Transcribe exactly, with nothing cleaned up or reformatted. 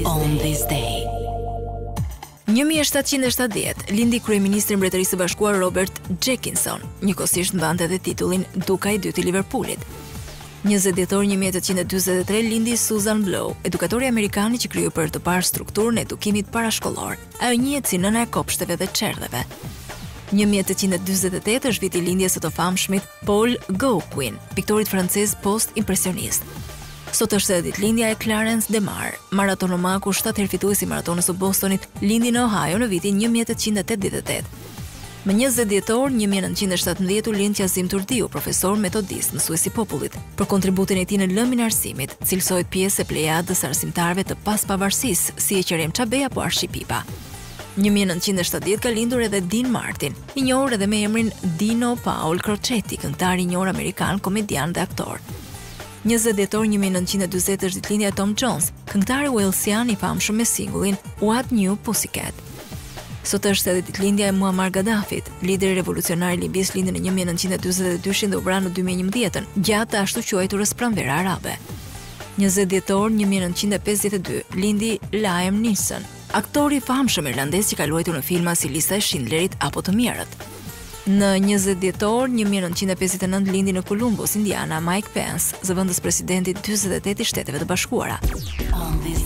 On this day. një mijë e shtatëqind e shtatëdhjetë lindi kryeministri i Mbretërisë së Bashkuar Robert Jenkinson, njëkohësisht mbante edhe titullin Duka i dytë i Liverpoolit. njëzet dhjetor një mijë e tetëqind e dyzet e tre lindi Susan Blow, edukatori amerikani që krijoi për të parë strukturën e edukimit parashkollor. Ajo njihet si nëna e kopshteve dhe çerdheve. një mijë e tetëqind e dyzet e tetë është viti lindjes së të famshmit Paul Gauguin, piktorit francez post-impresionist. Sot është edhe ditëlindja e Clarence DeMar, maratonomaku shtatë herë fituesi i maratonës së Bostonit, lindi në Ohio në vitin një mijë e tetëqind e tetëdhjetë e tetë. Më njëzet dhjetor një mijë e nëntëqind e shtatëmbëdhjetë lind Qazim Turdiu, profesor metodist, mësues i popullit. Për kontributin e tij në lëmin e arsimit, cilësohet pjesë e plejadës arsimtarëve të paspavarësisë, si e Qerem Çabe apo Arshi Pipa. një mijë e nëntëqind e shtatëdhjetë ka lindur edhe Dean Martin, i njohur edhe me emrin Dino Paul Crocetti, këngëtar i njohur amerikan, komedian dhe aktor. njëzet dhjetor një mijë e nëntëqind e dyzet është ditëlindja e Tom Jones, këngëtari walesian i famshëm me singullin What New Pussycat. Sot është edhe ditëlindja e Muammar Gaddafit, lideri revolucionar i Libis, lindi në një mijë e nëntëqind e dyzet e dy dhe u vra në dy mijë e njëmbëdhjetë, gjatë të ashtu quajturës pranvera arabe. njëzet dhjetor një mijë e nëntëqind e pesëdhjetë e dy lindi Liam Neeson, aktori i famshëm irlandez që ka luajtur në filma si Lista e Schindlerit apo Të Mirët. Në njëzet dhjetor një mijë e nëntëqind e pesëdhjetë e nëntë lindi në Columbus, Indiana, Mike Pence, zëvendës presidenti dyzet e tetë i Shteteve të Bashkuara. On this